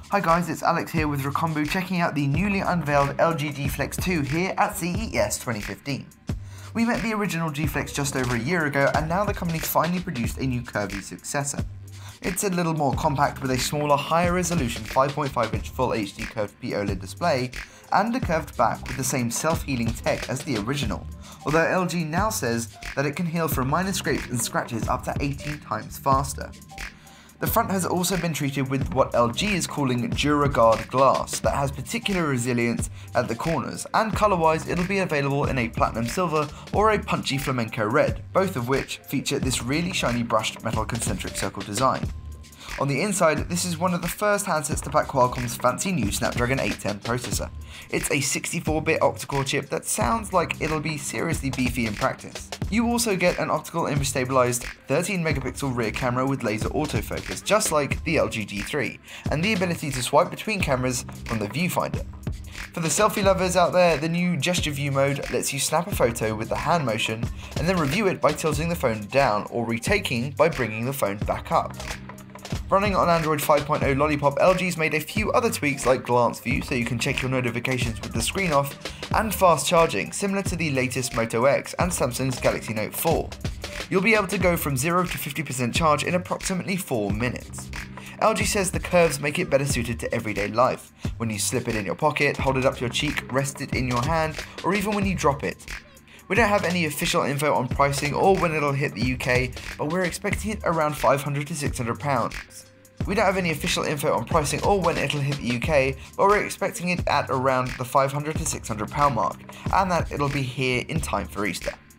Hi guys, it's Alex here with Recombu, checking out the newly unveiled LG G Flex 2 here at CES 2015. We met the original G Flex just over a year ago, and now the company's finally produced a new curvy successor. It's a little more compact with a smaller, higher resolution 5.5-inch Full HD curved P-OLED display, and a curved back with the same self-healing tech as the original, although LG now says that it can heal from minor scrapes and scratches up to 18 times faster. The front has also been treated with what LG is calling DuraGuard glass that has particular resilience at the corners, and colour-wise it'll be available in a platinum silver or a punchy flamenco red, both of which feature this really shiny brushed metal concentric circle design. On the inside, this is one of the first handsets to pack Qualcomm's fancy new Snapdragon 810 processor. It's a 64-bit octa-core chip that sounds like it'll be seriously beefy in practice. You also get an optical image stabilized 13-megapixel rear camera with laser autofocus, just like the LG G3, and the ability to swipe between cameras from the viewfinder. For the selfie lovers out there, the new gesture view mode lets you snap a photo with the hand motion and then review it by tilting the phone down or retaking by bringing the phone back up. Running on Android 5.0 Lollipop, LG's made a few other tweaks like glance view so you can check your notifications with the screen off, and fast charging similar to the latest Moto X and Samsung's Galaxy Note 4. You'll be able to go from 0 to 50% charge in approximately 4 minutes. LG says the curves make it better suited to everyday life, when you slip it in your pocket, hold it up to your cheek, rest it in your hand, or even when you drop it. We don't have any official info on pricing or when it'll hit the UK, but we're expecting it around £500 to £600. We don't have any official info on pricing or when it'll hit the UK, but we're expecting it at around the £500 to £600 mark, and that it'll be here in time for Easter.